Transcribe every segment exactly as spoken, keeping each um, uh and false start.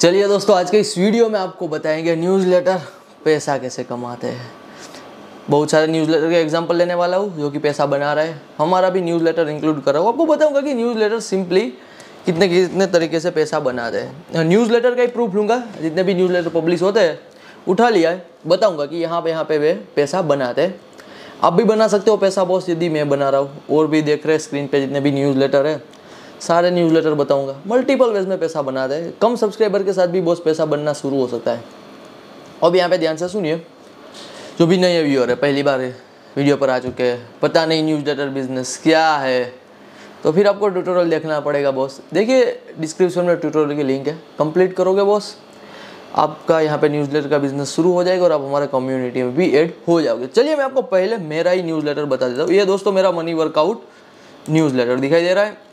चलिए दोस्तों, आज के इस वीडियो में आपको बताएंगे न्यूज़लेटर पैसा कैसे कमाते हैं। बहुत सारे न्यूज़लेटर के एग्जांपल लेने वाला हूँ जो कि पैसा बना रहा है। हमारा भी न्यूज़लेटर इंक्लूड कर रहा हूँ। आपको बताऊंगा कि न्यूज़लेटर सिंपली कितने कितने तरीके से पैसा बनाते हैं। न्यूज़लेटर का ही प्रूफ लूँगा, जितने भी न्यूज़लेटर पब्लिश होते हैं उठा लिया है, बताऊँगा कि यहाँ पे यहाँ पे वे पैसा बनाते हैं। आप भी बना सकते हो पैसा बॉस, यदि मैं बना रहा हूँ। और भी देख रहे हैं स्क्रीन पे जितने भी न्यूज़लेटर है, सारे न्यूज़लेटर बताऊंगा। मल्टीपल वेज में पैसा बनाते हैं। कम सब्सक्राइबर के साथ भी बॉस पैसा बनना शुरू हो सकता है। अब यहाँ पे ध्यान से सुनिए, जो भी नए व्यूअर है, पहली बार वीडियो पर आ चुके हैं, पता नहीं न्यूज़लेटर बिजनेस क्या है, तो फिर आपको ट्यूटोरियल देखना पड़ेगा बॉस। देखिए डिस्क्रिप्शन में ट्यूटोरियल की लिंक है, कंप्लीट करोगे बॉस, आपका यहाँ पे न्यूज़लेटर का बिजनेस शुरू हो जाएगा और आप हमारे कम्युनिटी में भी ऐड हो जाओगे। चलिए मैं आपको पहले मेरा ही न्यूज़लेटर बता देता हूँ। ये दोस्तों मेरा मनी वर्कआउट न्यूज़लेटर दिखाई दे रहा है,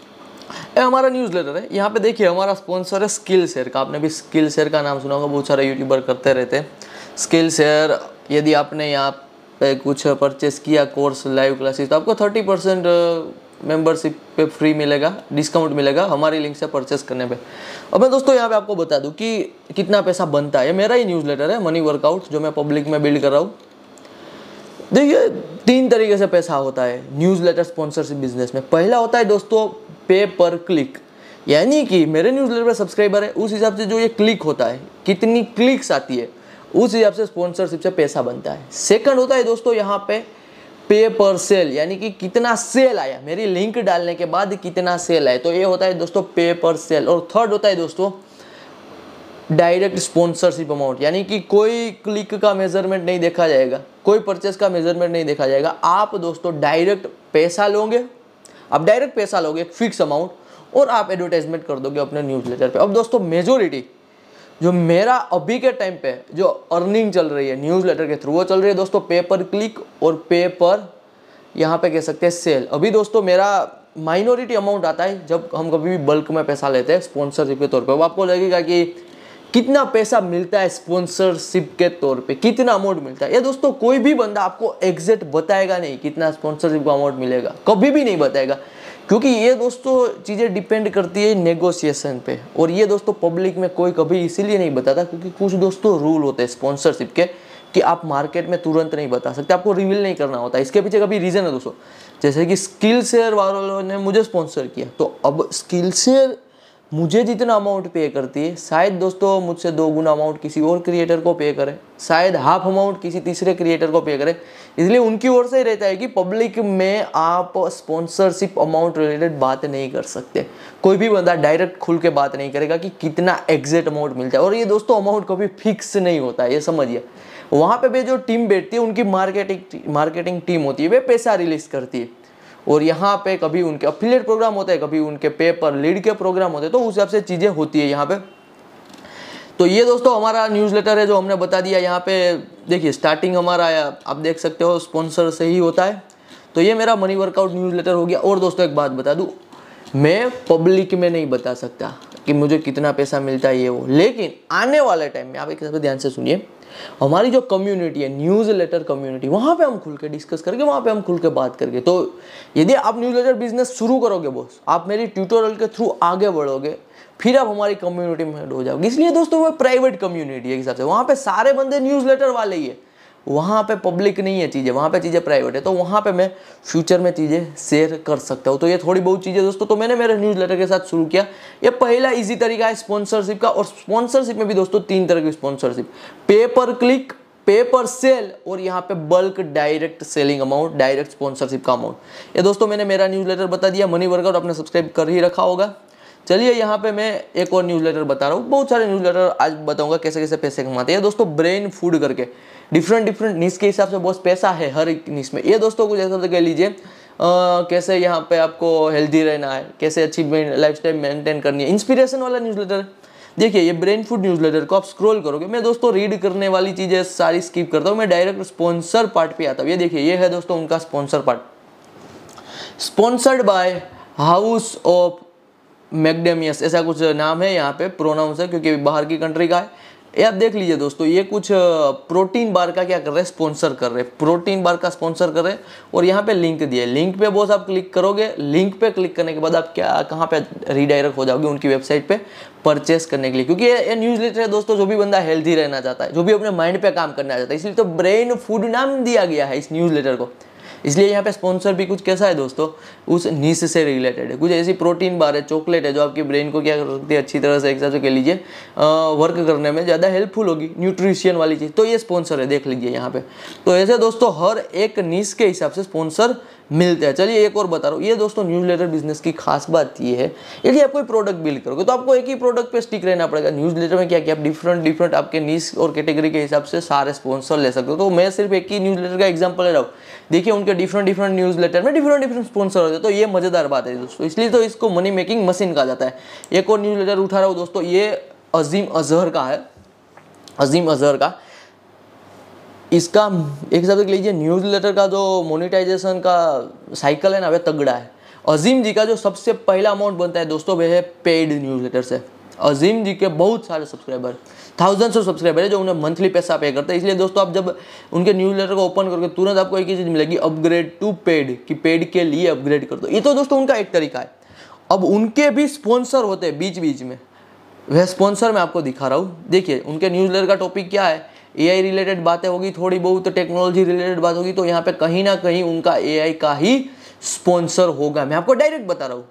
ये हमारा न्यूज़लेटर है। यहाँ पे देखिए हमारा स्पॉन्सर है स्किल शेयर का। आपने भी स्किल शेयर का नाम सुना होगा, बहुत सारे यूट्यूबर करते रहते हैं स्किल शेयर। यदि आपने यहाँ पे कुछ परचेस किया, कोर्स, लाइव क्लासेस, तो आपको थर्टी परसेंट मेंबरशिप पे फ्री मिलेगा, डिस्काउंट मिलेगा हमारी लिंक से परचेस करने पे। अब मैं दोस्तों यहाँ पे आपको बता दूँ कि कितना पैसा बनता है। मेरा ही न्यूज़लेटर है मनी वर्कआउट, जो मैं पब्लिक में बिल्ड कर रहा हूँ। देखिए तीन तरीके से पैसा होता है न्यूज़लेटर स्पॉन्सरशिप बिजनेस में। पहला होता है दोस्तों पे पर क्लिक, यानी कि मेरे न्यूज़लेटर पे सब्सक्राइबर है, उस हिसाब से जो ये क्लिक होता है, कितनी क्लिक्स आती है, उस हिसाब से स्पॉन्सरशिप से पैसा बनता है। सेकंड होता है दोस्तों यहाँ पे पे पर सेल, यानी कि कितना सेल आया, मेरी लिंक डालने के बाद कितना सेल आया, तो ये होता है दोस्तों पे पर सेल। और थर्ड होता है दोस्तों डायरेक्ट स्पॉन्सरशिप अमाउंट, यानी कि कोई क्लिक का मेजरमेंट नहीं देखा जाएगा, कोई परचेस का मेजरमेंट नहीं देखा जाएगा। आप दोस्तों डायरेक्ट पैसा लोगे, आप डायरेक्ट पैसा लोगे एक फिक्स अमाउंट, और आप एडवर्टाइजमेंट कर दोगे अपने न्यूज़लेटर पे। अब दोस्तों मेजोरिटी जो मेरा अभी के टाइम पे जो अर्निंग चल रही है न्यूज़लेटर के थ्रू, वो चल रही है दोस्तों पे पर क्लिक और पे पर, यहाँ पे कह सकते हैं सेल। अभी दोस्तों मेरा माइनॉरिटी अमाउंट आता है जब हम कभी भी बल्क में पैसा लेते हैं स्पॉन्सरशिप के तौर पे। अब आपको लगेगा कि कितना पैसा मिलता है स्पॉन्सरशिप के तौर पे, कितना अमाउंट मिलता है। ये दोस्तों कोई भी बंदा आपको एग्जैक्ट बताएगा नहीं कितना स्पॉन्सरशिप का अमाउंट मिलेगा, कभी भी नहीं बताएगा, क्योंकि ये दोस्तों चीज़ें डिपेंड करती है नेगोशिएशन पे। और ये दोस्तों पब्लिक में कोई कभी इसीलिए नहीं बताता क्योंकि कुछ दोस्तों रूल होते हैं स्पॉन्सरशिप के कि आप मार्केट में तुरंत नहीं बता सकते, आपको रिवील नहीं करना होता। इसके पीछे कभी रीज़न है दोस्तों, जैसे कि स्किल शेयर वालों ने मुझे स्पॉन्सर किया, तो अब स्किल शेयर मुझे जितना अमाउंट पे करती है, शायद दोस्तों मुझसे दो गुना अमाउंट किसी और क्रिएटर को पे करे, शायद हाफ अमाउंट किसी तीसरे क्रिएटर को पे करे। इसलिए उनकी ओर से ही रहता है कि पब्लिक में आप स्पॉन्सरशिप अमाउंट रिलेटेड बात नहीं कर सकते। कोई भी बंदा डायरेक्ट खुल के बात नहीं करेगा कि कितना एग्जैक्ट अमाउंट मिलता है। और ये दोस्तों अमाउंट कभी फिक्स नहीं होता है, ये समझिए। वहाँ पे भी जो टीम बैठती है, उनकी मार्केटिंग मार्केटिंग टीम होती है, वे पैसा रिलीज करती है। और यहाँ पे कभी उनके अफिलिएट प्रोग्राम होते हैं, कभी उनके पे पर लीड के प्रोग्राम होते हैं, तो उस हिसाब से चीज़ें होती है यहाँ पे। तो ये दोस्तों हमारा न्यूज़लेटर है जो हमने बता दिया। यहाँ पे देखिए स्टार्टिंग हमारा आप देख सकते हो स्पॉन्सर से ही होता है। तो ये मेरा मनी वर्कआउट न्यूज़लेटर हो गया। और दोस्तों एक बात बता दूँ, मैं पब्लिक में नहीं बता सकता कि मुझे कितना पैसा मिलता है ये वो, लेकिन आने वाले टाइम में आप एक ध्यान से सुनिए, हमारी जो कम्युनिटी है न्यूज़लेटर कम्युनिटी, वहाँ पे हम खुल के डिस्कस करके, वहाँ पे हम खुल के बात करके। तो यदि आप न्यूज़लेटर बिजनेस शुरू करोगे बॉस, आप मेरी ट्यूटोरियल के थ्रू आगे बढ़ोगे, फिर आप हमारी कम्युनिटी में ऐड हो जाओगे। इसलिए दोस्तों वो प्राइवेट कम्युनिटी है हिसाब से, वहाँ पे सारे बंदे न्यूज़लेटर वाले ही है, वहाँ पे पब्लिक नहीं है चीज़ें, वहाँ पे चीज़ें प्राइवेट है। तो वहाँ पे मैं फ्यूचर में चीज़ें शेयर कर सकता हूँ। तो ये थोड़ी बहुत चीज़ें दोस्तों तो मैंने मेरे न्यूज़लेटर के साथ शुरू किया। ये पहला इजी तरीका है स्पॉन्सरशिप का। और स्पॉन्सरशिप में भी दोस्तों तीन तरह की स्पॉन्सरशिप, पे पर क्लिक, पे पर सेल, और यहाँ पे bulk direct selling amount, direct sponsorship का अमाउंट। ये दोस्तों मैंने मेरा न्यूज़लेटर बता दिया। मनी वर्कआउट आपने सब्सक्राइब कर ही रखा होगा। चलिए यहाँ पे मैं एक और न्यूज़लेटर बता रहा हूँ। बहुत सारे न्यूज़लेटर आज बताऊंगा कैसे कैसे पैसे कमाते हैं दोस्तों। ब्रेन फूड करके डिफरेंट डिफरेंट निश के हिसाब से बहुत पैसा है हर एक निश में। ये दोस्तों कुछ ऐसा कह लीजिए कैसे यहाँ पे आपको हेल्दी रहना है, कैसे अच्छी लाइफस्टाइल मेंटेन करनी है, इंस्पिरेशन वाला न्यूज़लेटर। देखिए ये ब्रेन फूड न्यूज़लेटर को आप स्क्रॉल करोगे, मैं दोस्तों रीड करने वाली चीज़ें सारी स्किप करता हूँ, मैं डायरेक्ट स्पॉन्सर पार्ट पे आता हूँ। ये देखिए ये है दोस्तों उनका sponsor part, sponsored by house of Macadamias, ऐसा कुछ नाम है, यहाँ पे प्रोनाउंस है क्योंकि बाहर की कंट्री का है। ये आप देख लीजिए दोस्तों, ये कुछ प्रोटीन बार का क्या कर रहे हैं, स्पॉन्सर कर रहे हैं, प्रोटीन बार का स्पॉन्सर कर रहे हैं। और यहाँ पे लिंक दिया है, लिंक पे बॉस आप क्लिक करोगे, लिंक पे क्लिक करने के बाद आप क्या कहाँ पे रीडायरेक्ट हो जाओगे उनकी वेबसाइट पे परचेस करने के लिए। क्योंकि ये, ये न्यूज़लेटर है दोस्तों, जो भी बंदा हेल्थी रहना चाहता है, जो भी अपने माइंड पे काम करना चाहता है, इसलिए तो ब्रेन फूड नाम दिया गया है इस न्यूज़लेटर को। इसलिए यहाँ पे स्पॉन्सर भी कुछ कैसा है दोस्तों, उस नीश से रिलेटेड है। कुछ ऐसी प्रोटीन बार है, चॉकलेट है, जो आपकी ब्रेन को क्या कर सकती है, अच्छी तरह से एक हिसाब से कह लीजिए वर्क करने में ज़्यादा हेल्पफुल होगी, न्यूट्रिशन वाली चीज़। तो ये स्पॉन्सर है, देख लीजिए यहाँ पे। तो ऐसे दोस्तों हर एक नीश के हिसाब से स्पॉन्सर मिलते हैं। चलिए एक और बता रहा हूँ, ये दोस्तों न्यूज़लेटर बिजनेस की खास बात ये है, यदि आप कोई प्रोडक्ट बिल्ड करोगे तो आपको एक ही प्रोडक्ट पे स्टिक रहना पड़ेगा। न्यूज़लेटर में क्या क्या आप डिफरेंट डिफरेंट आपके नीश और कैटेगरी के हिसाब से सारे स्पॉन्सर ले सकते हो। तो मैं सिर्फ एक ही न्यूज़लेटर का एग्जांपल ले रहा हूँ, देखिए उनके डिफरेंट डिफरेंट न्यूज़लेटर में डिफरेंट डिफरेंट स्पॉन्सर होते हैं। तो ये मजेदार बात है दोस्तों, इसलिए तो इसको मनी मेकिंग मशीन कहा जाता है। एक और न्यूज़लेटर उठा रहा हूँ दोस्तों, ये अजीम अजहर का है, अजीम अजहर का। इसका एक हिसाब से लीजिए न्यूज़लेटर का जो मोनेटाइजेशन का साइकिल है ना, वह तगड़ा है। अजीम जी का जो सबसे पहला अमाउंट बनता है दोस्तों, वह है पेड न्यूज़लेटर से। अजीम जी के बहुत सारे सब्सक्राइबर, थाउजेंड्स ऑफ सब्सक्राइबर है जो उन्हें मंथली पैसा पे करते हैं। इसलिए दोस्तों आप जब उनके न्यूज़लेटर को ओपन करके तुरंत आपको एक ही चीज़ मिलेगी, अपग्रेड टू पेड, कि पेड के लिए अपग्रेड कर दो। ये तो दोस्तों उनका एक तरीका है। अब उनके भी स्पॉन्सर होते हैं बीच बीच में, वह स्पॉन्सर मैं आपको दिखा रहा हूँ। देखिए उनके न्यूज़लेटर का टॉपिक क्या है, एआई रिलेटेड बातें होगी, थोड़ी बहुत टेक्नोलॉजी रिलेटेड बात होगी। तो यहाँ पे कहीं ना कहीं उनका एआई का ही स्पॉन्सर होगा। मैं आपको डायरेक्ट बता रहा हूँ।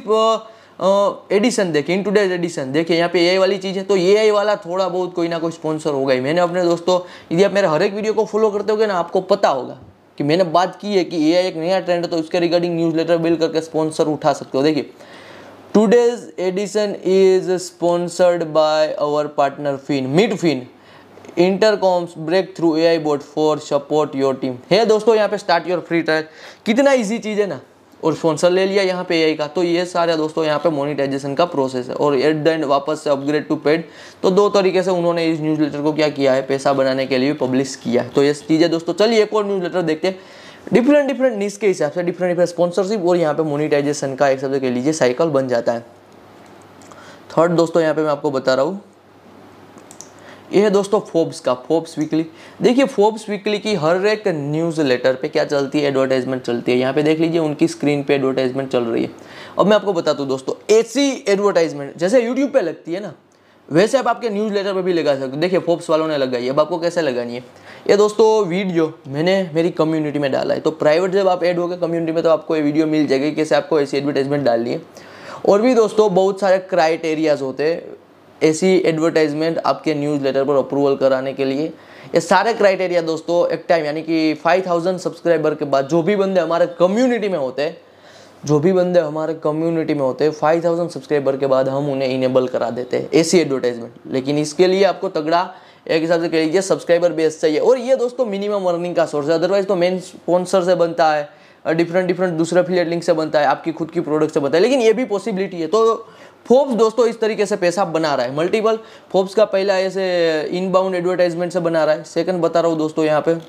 सिर्फ एडिशन देखिए, इन टूडेज एडिशन देखिए, यहाँ पे एआई वाली चीज़ है तो एआई वाला थोड़ा बहुत कोई ना कोई स्पॉन्सर होगा ही। मैंने अपने दोस्तों, यदि आप मेरे हर एक वीडियो को फॉलो करते होगे ना, आपको पता होगा कि मैंने बात की है कि एआई एक नया ट्रेंड है, तो उसके रिगार्डिंग न्यूज़लेटर बिल्ड करके स्पॉन्सर उठा सकते हो। देखिए today's edition is sponsored by our partner Fin, mid Fin, Intercom's break through A I bot for support your team है दोस्तों। यहाँ पे स्टार्ट योर फ्री ट्रायल, कितना इजी चीज़ है ना, और स्पॉन्सर ले लिया यहाँ पे एआई का। तो ये सारे दोस्तों यहाँ पे मोनेटाइजेशन का प्रोसेस है। और एट द एंड वापस से अपग्रेड टू पेड। तो दो तरीके से उन्होंने इस न्यूज़लेटर को क्या किया है, पैसा बनाने के लिए पब्लिश किया है। तो ये चीज़ें दोस्तों। चलिए एक और न्यूज़लेटर देखते हैं, डिफरेंट डिफरेंट नीश के हिसाब से डिफरेंट डिफरेंट स्पॉन्सरशिप और यहाँ पे मोनेटाइजेशन का एक शब्द कह लीजिए साइकिल बन जाता है। थर्ड दोस्तों यहाँ पे मैं आपको बता रहा हूँ, ये है दोस्तों फोर्ब्स का, फोर्ब्स वीकली। देखिए फोर्ब्स वीकली की हर एक न्यूज़ लेटर पे क्या चलती है, एडवर्टाइजमेंट चलती है। यहाँ पे देख लीजिए उनकी स्क्रीन पे एडवर्टाइजमेंट चल रही है। अब मैं आपको बताता हूँ दोस्तों, ऐसी एडवर्टाइजमेंट जैसे यूट्यूब पे लगती है ना, वैसे आप आपके न्यूज़ लेटर पे भी लगा सकते हो। देखिए फोर्ब्स वालों ने लगाई है, अब आपको कैसे लगानी है। ये दोस्तों वीडियो मैंने मेरी कम्युनिटी में डाला है। तो प्राइवेट जब आप ऐड होगे कम्युनिटी में तो आपको ये वीडियो मिल जाएगी कैसे आपको ऐसी एडवर्टाइजमेंट डालनी है। और भी दोस्तों बहुत सारे क्राइटेरियाज होते हैं ऐसी एडवर्टाइजमेंट आपके न्यूज़ लेटर पर अप्रूवल कराने के लिए। ये सारे क्राइटेरिया दोस्तों एक टाइम यानी कि फाइव थाउजेंड सब्सक्राइबर के बाद जो भी बंदे हमारे कम्युनिटी में होते हैं जो भी बंदे हमारे कम्युनिटी में होते हैं फाइव थाउजेंड सब्सक्राइबर के बाद हम उन्हें इनेबल करा देते हैं ऐसी एडवर्टाइजमेंट। लेकिन इसके लिए आपको तगड़ा एक हिसाब से कह लीजिए सब्सक्राइबर बेस चाहिए। और ये दोस्तों मिनिमम अर्निंग का सोर्स है, अदरवाइज तो मेन स्पॉन्सर से बनता है, डिफरेंट डिफरेंट दूसरे एफिलिएट लिंक से बनता है, आपकी खुद की प्रोडक्ट से बनता है। लेकिन ये भी पॉसिबिलिटी है। तो फोर्ब्स दोस्तों इस तरीके से पैसा बना रहा है मल्टीपल। फोर्ब्स का पहला ऐसे इनबाउंड एडवर्टाइजमेंट से बना रहा है। सेकंड बता रहा हूँ दोस्तों, यहाँ पे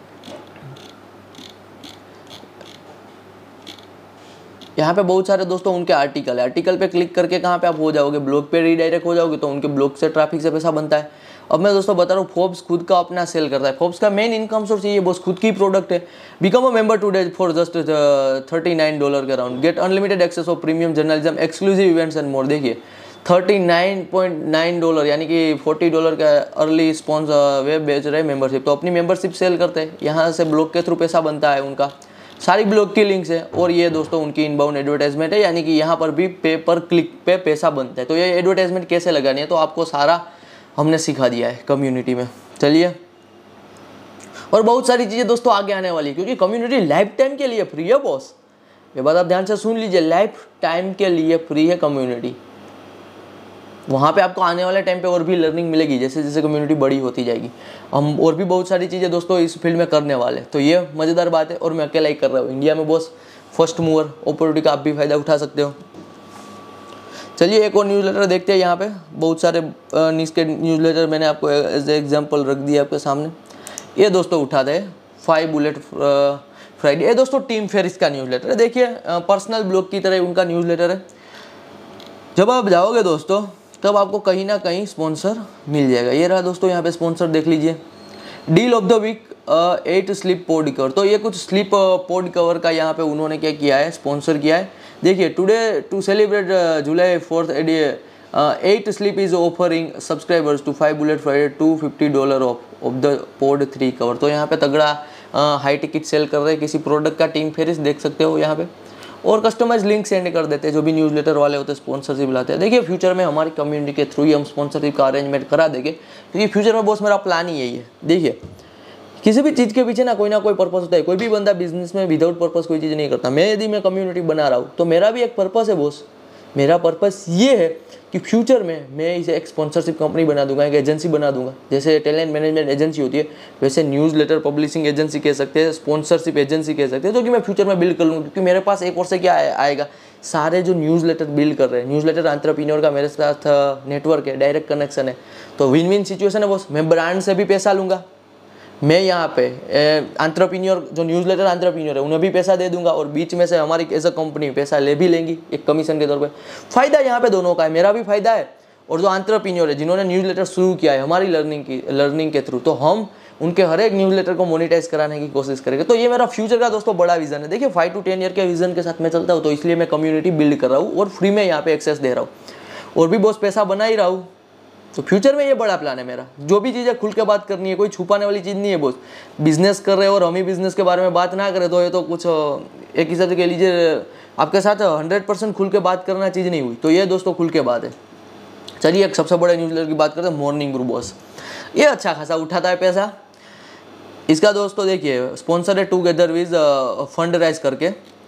यहाँ पे बहुत सारे दोस्तों उनके आर्टिकल है। आर्टिकल पे क्लिक करके कहाँ पे आप हो जाओगे, ब्लॉग पे रीडायरेक्ट हो जाओगे, तो उनके ब्लॉग से ट्रैफिक से पैसा बनता है। अब मैं दोस्तों बता रहा हूँ फोर्ब्स खुद का अपना सेल करता है। फोर्ब्स का मेन इनकम सोर्स ये बस खुद की प्रोडक्ट है। Become a member today for just thirty nine dollar के around, get unlimited access of premium journalism, exclusive events and more. देखिए thirty nine point nine dollar यानी कि फोर्टी डॉलर का अर्ली स्पॉन्सर वे बेच रहे मेंबरशिप। तो अपनी मेंबरशिप सेल करते हैं, यहाँ से ब्लॉग के थ्रू पैसा बनता है उनका, सारी ब्लॉग की लिंक्स है। और ये दोस्तों उनकी इनबाउंड एडवर्टाइजमेंट है, यानी कि यहाँ पर भी पे पर क्लिक पे पैसा बनता है। तो ये एडवर्टाइजमेंट कैसे लगानी है तो आपको सारा हमने सिखा दिया है कम्युनिटी में। चलिए और बहुत सारी चीज़ें दोस्तों आगे आने वाली है, क्योंकि कम्युनिटी लाइफ टाइम के लिए फ्री है बॉस। ये बात आप ध्यान से सुन लीजिए, लाइफ टाइम के लिए फ्री है कम्युनिटी। वहाँ पे आपको आने वाले टाइम पे और भी लर्निंग मिलेगी जैसे जैसे कम्युनिटी बड़ी होती जाएगी। हम और भी बहुत सारी चीज़ें दोस्तों इस फील्ड में करने वाले, तो ये मज़ेदार बात है। और मैं अकेला ही कर रहा हूँ, इंडिया में बॉस फर्स्ट मूवर अपॉर्चुनिटी का आप भी फ़ायदा उठा सकते हो। चलिए एक और न्यूज़लेटर देखते हैं। यहाँ पे बहुत सारे न्यूज़ के न्यूज़लेटर मैंने आपको एज एग्जांपल रख दिया आपके सामने। ये दोस्तों उठाते हैं फाइव बुलेट फ्राइडे। ये दोस्तों टीम फेरिस का न्यूज़लेटर है। देखिए पर्सनल ब्लॉग की तरह उनका न्यूज़लेटर है। जब आप जाओगे दोस्तों तब आपको कहीं ना कहीं स्पॉन्सर मिल जाएगा। ये रहा दोस्तों यहाँ पे स्पॉन्सर, देख लीजिए। Deal of the week Eight Sleep pod cover, तो ये कुछ स्लीप पोड कवर का यहाँ पे उन्होंने क्या किया है, स्पॉन्सर किया है। देखिए, today to celebrate July fourth Eight Sleep is offering subscribers to five bullet Friday to fifty dollar off off the pod three cover. तो यहाँ पे तगड़ा हाई टिकट सेल कर रहे हैं किसी प्रोडक्ट का। टीम फेरिस देख सकते हो यहाँ पे, और कस्टमाइज लिंक सेंड कर देते हैं जो भी न्यूज़लेटर वाले होते हैं, स्पॉन्सरशिप लाते हैं। देखिए, फ्यूचर में हमारी कम्युनिटी के थ्रू ही हम स्पॉन्सरशिप का अरेंजमेंट करा देंगे, क्योंकि फ्यूचर में बॉस मेरा प्लान ही यही है। देखिए, किसी भी चीज़ के पीछे ना कोई ना कोई पर्पस होता है। कोई भी बंदा बिजनेस में विदाउट पर्पस कोई चीज़ नहीं करता। मैं यदि मैं कम्युनिटी बना रहा हूँ तो मेरा भी एक पर्पस है बॉस। मेरा पर्पस ये है कि फ्यूचर में मैं इसे एक स्पॉन्सरशिप कंपनी बना दूंगा, एक एजेंसी बना दूंगा। जैसे टैलेंट मैनेजमेंट एजेंसी होती है, वैसे न्यूज़लेटर पब्लिशिंग एजेंसी कह सकते हैं, स्पॉन्सरशिप एजेंसी कह सकते हैं, जो कि मैं फ्यूचर में बिल्ड कर लूँगा। क्योंकि मेरे पास एक और से क्या आएगा, सारे जो न्यूज़लेटर बिल्ड कर रहे हैं, न्यूज़लेटर एंटरप्रेन्योर का मेरे साथ नेटवर्क है, डायरेक्ट कनेक्शन है, तो विन विन सिचुएशन है बॉस। मैं ब्रांड से भी पैसा लूँगा, मैं यहाँ पे एंटरप्रेन्योर जो न्यूज़लेटर एंटरप्रेन्योर है उन्हें भी पैसा दे दूंगा, और बीच में से हमारी एज अ कंपनी पैसा ले भी लेंगी एक कमीशन के तौर पे। फायदा यहाँ पे दोनों का है, मेरा भी फायदा है, और जो एंटरप्रेन्योर है जिन्होंने न्यूज़लेटर शुरू किया है हमारी लर्निंग की लर्निंग के थ्रू, तो हम उनके हर एक न्यूज़लेटर को मोनेटाइज कराने की कोशिश करेंगे। तो ये मेरा फ्यूचर का दोस्तों बड़ा विजन है। देखिए, फाइव टू टेन ईयर के विजन के साथ मैं चलता हूँ, तो इसलिए मैं कम्युनिटी बिल्ड कर रहा हूँ और फ्री में यहाँ पे एक्सेस दे रहा हूँ, और भी बॉस पैसा बना ही रहा हूँ। तो फ्यूचर में ये बड़ा प्लान है मेरा। जो भी चीज़ें खुल के बात करनी है, कोई छुपाने वाली चीज़ नहीं है बॉस। बिजनेस कर रहे हो और हम ही बिजनेस के बारे में बात ना करें तो ये तो कुछ एक हिसाब से कह लीजिए आपके साथ हंड्रेड परसेंट खुल के बात करना चीज़ नहीं हुई। तो ये दोस्तों खुल के बात है। चलिए, एक सबसे बड़े न्यूज़लेटर की बात करते हैं, मॉर्निंग ब्रू बॉस। ये अच्छा खासा उठाता है पैसा। इसका दोस्तों देखिए, स्पॉन्सर है टूगेदर विद फंड राइज करके।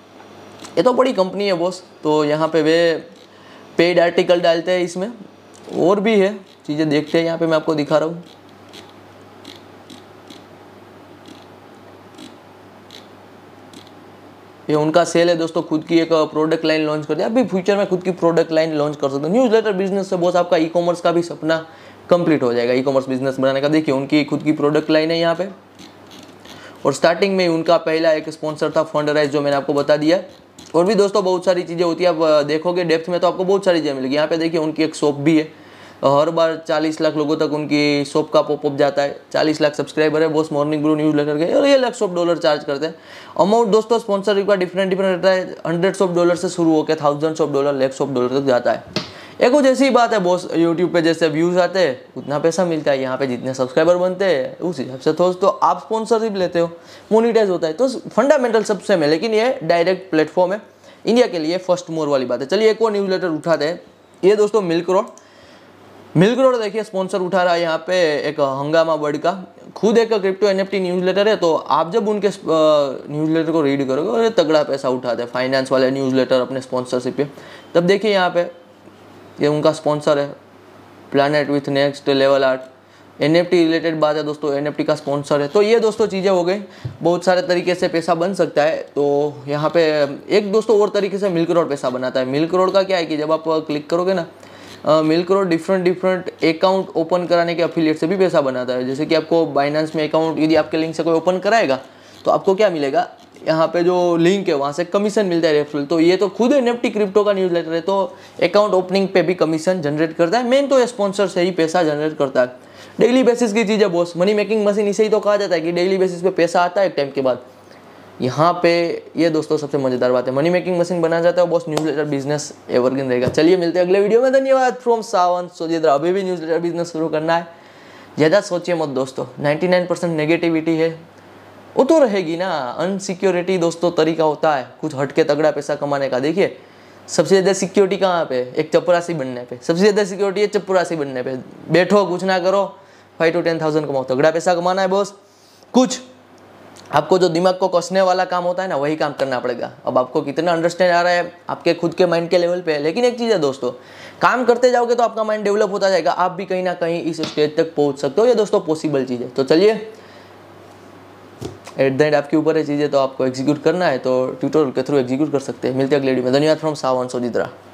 ये तो बड़ी कंपनी है बॉस। तो यहाँ पे वे पेड आर्टिकल डालते हैं इसमें, और भी है चीज़ें, देखते हैं। यहाँ पे मैं आपको दिखा रहा हूँ। ये उनका सेल है दोस्तों, खुद की एक प्रोडक्ट लाइन लॉन्च कर दिया। अभी फ्यूचर में खुद की प्रोडक्ट लाइन लॉन्च कर सकते हो। न्यूज़लेटर बिजनेस से बॉस आपका ई कॉमर्स का भी सपना कंप्लीट हो जाएगा, ई कॉमर्स बिजनेस बनाने का। देखिए, उनकी खुद की प्रोडक्ट लाइन है यहाँ पे, और स्टार्टिंग में उनका पहला एक स्पॉन्सर था फंड राइज, जो मैंने आपको बता दिया। और भी दोस्तों बहुत सारी चीज़ें होती है, आप देखोगे डेप्थ में तो आपको बहुत सारी चीज़ें मिलेगी। यहाँ पे देखिए, उनकी एक शॉप भी है, हर बार चालीस लाख लोगों तक उनकी शॉप का पॉपअप जाता है। चालीस लाख सब्सक्राइबर है बॉस मॉर्निंग ब्रू न्यूज़लेटर के, और ये लाख ऑफ डॉलर चार्ज करते हैं। अमाउंट दोस्तों स्पॉन्सर का डिफरेंट डिफरेंट रहता है, हंड्रेड्स ऑफ डॉलर से शुरू होकर thousands of dollar, lakhs of dollar तक जाता है। एक कुछ ऐसी बात है बॉस, यूट्यूब पे जैसे व्यूज़ आते हैं उतना पैसा मिलता है, यहाँ पे जितने सब्सक्राइबर बनते हैं उस हिसाब से दोस्तों आप स्पॉन्सरशिप लेते हो, मोनिटाइज होता है। तो फंडामेंटल सब सेम है, लेकिन ये डायरेक्ट प्लेटफॉर्म है इंडिया के लिए, फर्स्ट मोर वाली बात है। चलिए, एक और न्यूज़लेटर उठाते हैं। ये दोस्तों मिल्क रोड। मिल्क रोड देखिए स्पॉन्सर उठा रहा है यहाँ पे एक हंगामा वर्ड का, खुद एक क्रिप्टो एनएफटी न्यूज़लेटर है। तो आप जब उनके न्यूज़लेटर को रीड करोगे और ये तगड़ा पैसा उठाते हैं फाइनेंस वाले न्यूज़लेटर अपने स्पॉन्सरशिप पे। तब देखिए यहाँ पे ये उनका स्पॉन्सर है, planet with next level art. NFT related बात है दोस्तों, एनएफटी का स्पॉन्सर है। तो ये दोस्तों चीज़ें हो गई, बहुत सारे तरीके से पैसा बन सकता है। तो यहाँ पे एक दोस्तों और तरीके से मिल्क रोड पैसा बनाता है। मिल्क रोड का क्या है कि जब आप क्लिक करोगे ना, Milk Road different different account open कराने के अफिलिएट से भी पैसा बनाता है। जैसे कि आपको बाइनेंस में अकाउंट यदि आपके लिंक से कोई ओपन कराएगा तो आपको क्या मिलेगा, यहाँ पे जो लिंक है वहाँ से कमीशन मिलता है रेफरल। तो ये तो खुद एनएफटी क्रिप्टो का न्यूज़लेटर है, तो अकाउंट ओपनिंग पे भी कमीशन जनरेट करता है। मेन तो ये स्पॉन्सर से ही पैसा जनरेट करता है। डेली बेसिस की चीज़ है बॉस, मनी मेकिंग मशीन इसे ही तो कहा जाता है कि डेली बेसिस पे पैसा आता है एक टाइम के बाद। यहाँ पे ये दोस्तों सबसे मजेदार बात है, मनी मेकिंग मशीन बना जाता है बॉस, न्यूज़लेटर बिजनेस एवरग्रीन रहेगा। चलिए मिलते हैं अगले वीडियो में, धन्यवाद फ्रॉम सावंत सोजित्रा। अभी भी न्यूज़लेटर बिजनेस शुरू करना है, ज़्यादा सोचिए मत दोस्तों, निन्यानवे परसेंट नेगेटिविटी है वो तो रहेगी ना। अनसिक्योरिटी दोस्तों तरीका होता है कुछ हटके तगड़ा पैसा कमाने का। देखिए सबसे ज़्यादा सिक्योरिटी कहाँ पे, एक चपरासी बनने पे। सबसे ज़्यादा सिक्योरिटी है चपरासी बनने पे। बैठो कुछ ना करो, फाइव टू टेन थाउजेंड कमाओ, तगड़ा पैसा कमाना है बॉस। कुछ आपको जो दिमाग को कसने वाला काम होता है ना, वही काम करना पड़ेगा। अब आपको कितना अंडरस्टैंड आ रहा है आपके खुद के माइंड के लेवल पे है, लेकिन एक चीज़ है दोस्तों, काम करते जाओगे तो आपका माइंड डेवलप होता जाएगा, आप भी कहीं ना कहीं इस स्टेज तक पहुंच सकते हो। ये दोस्तों पॉसिबल चीज़ है। तो चलिए, एट द एंड आपके ऊपर है चीज़ें, तो आपको एग्जीक्यूट करना है तो ट्यूटोरियल के थ्रू एग्जीक्यूट कर सकते हैं। मिलते हैं अगले वीडियो में, धन्यवाद फ्रॉम सावंत सोजित्रा।